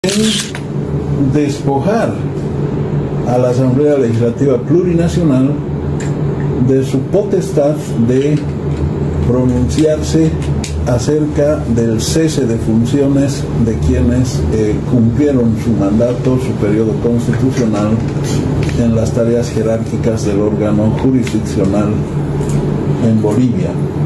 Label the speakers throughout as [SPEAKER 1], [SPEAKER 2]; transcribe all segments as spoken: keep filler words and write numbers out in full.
[SPEAKER 1] en despojar a la Asamblea Legislativa Plurinacional de su potestad de pronunciarse acerca del cese de funciones de quienes eh, cumplieron su mandato, su periodo constitucional en las tareas jerárquicas del órgano jurisdiccional en Bolivia.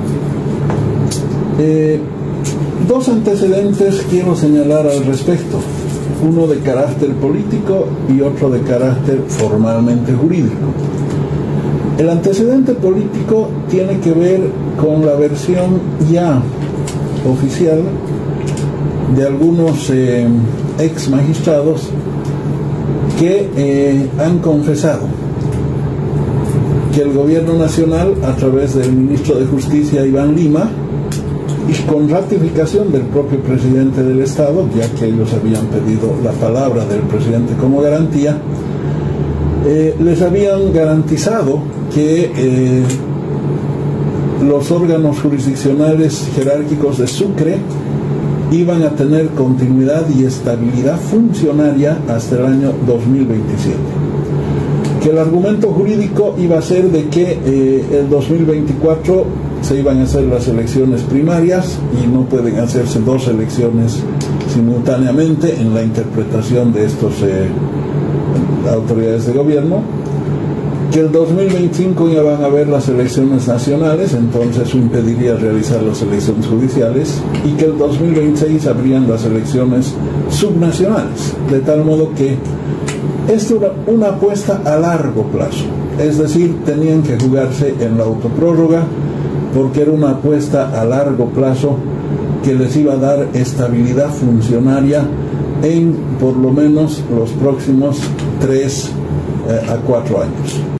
[SPEAKER 1] Eh, dos antecedentes quiero señalar al respecto, uno de carácter político y otro de carácter formalmente jurídico. El antecedente político tiene que ver con la versión ya oficial de algunos eh, ex magistrados que eh, han confesado que el gobierno nacional, a través del ministro de Justicia Iván Lima, y con ratificación del propio presidente del Estado, ya que ellos habían pedido la palabra del presidente como garantía, eh, les habían garantizado que eh, los órganos jurisdiccionales jerárquicos de Sucre iban a tener continuidad y estabilidad funcionaria hasta el año dos mil veintisiete. Que el argumento jurídico iba a ser de que eh, el dos mil veinticuatro se iban a hacer las elecciones primarias y no pueden hacerse dos elecciones simultáneamente en la interpretación de estas eh, autoridades de gobierno. Que el dos mil veinticinco ya van a haber las elecciones nacionales, entonces eso impediría realizar las elecciones judiciales, y que el dos mil veintiséis habrían las elecciones subnacionales, de tal modo que esto era una apuesta a largo plazo, es decir, tenían que jugarse en la autoprórroga, porque era una apuesta a largo plazo que les iba a dar estabilidad funcionaria en por lo menos los próximos tres eh, a cuatro años.